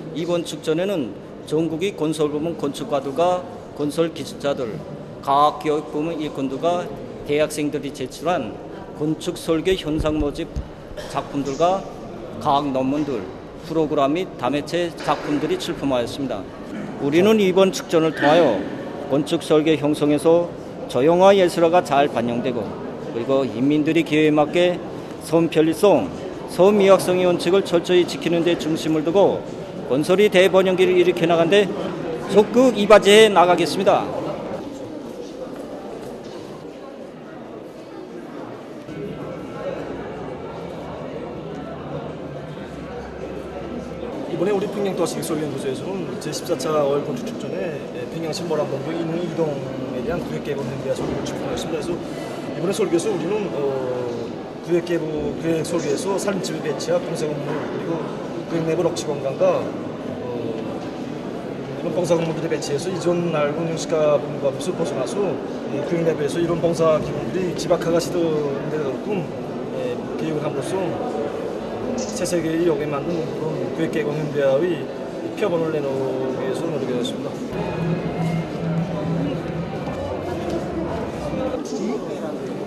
이번 축전에는 전국의 건설부문 건축가들과 건설기술자들, 과학교육부문 일꾼들과 대학생들이 제출한 건축 설계 현상 모집 작품들과 과학 논문들, 프로그램 및 다매체 작품들이 출품하였습니다. 우리는 이번 축전을 통하여 건축 설계 형성에서 조형화 예술화가 잘 반영되고 그리고 인민들이 기회에 맞게 섬 편리성, 섬 미학성의 원칙을 철저히 지키는 데 중심을 두고 건설이 대번영기를 일으켜 나간 데 적극 이바지해 나가겠습니다. 이번에 우리 평양도시기술연구소에서는 제14차 어일 건축축전에 평양 신보람동구 이동에 대한 구획개발 행위와 설계를 출품하였습니다. 그래서 이번에 설계에서 우리는 구획 설계에서 산림지구 배치와 공사건물 그리고 구획 내부 럭치 공간과 이런 봉사건물들을 배치해서 이전 알고 있는 시가 분과에서 벗어나서 구획 내부에서 이런 봉사기구들이 집약화가 시도되게끔 계획을 함으로써 새 세계의 역에 맞는 그런 구획개발 현대화의 표본을 내놓기 위해서 노력하였습니다.